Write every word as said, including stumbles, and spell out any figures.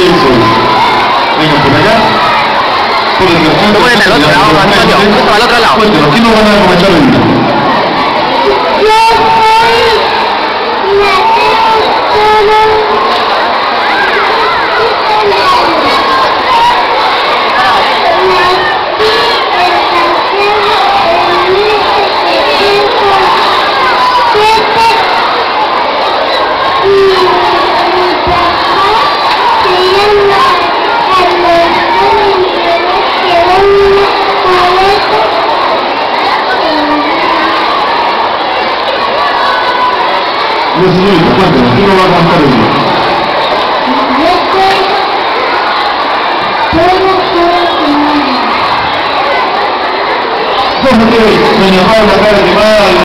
Eso es. Venga por acá. Por el tercer. Tú ponete al otro lado, Antonio. Tú al otro lado. Cuéntanos, ¿quién nos van a comentar hoy? Yo soy la No, señorita, cuéntanos, ¿quién nos va a contar hoy? Yo soy Doña Paula, cara de mal.